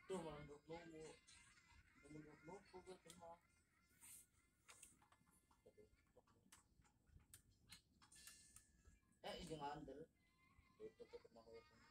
tuh menurut nunggu menurut nunggu gue cuma jangan under itu tuh kemana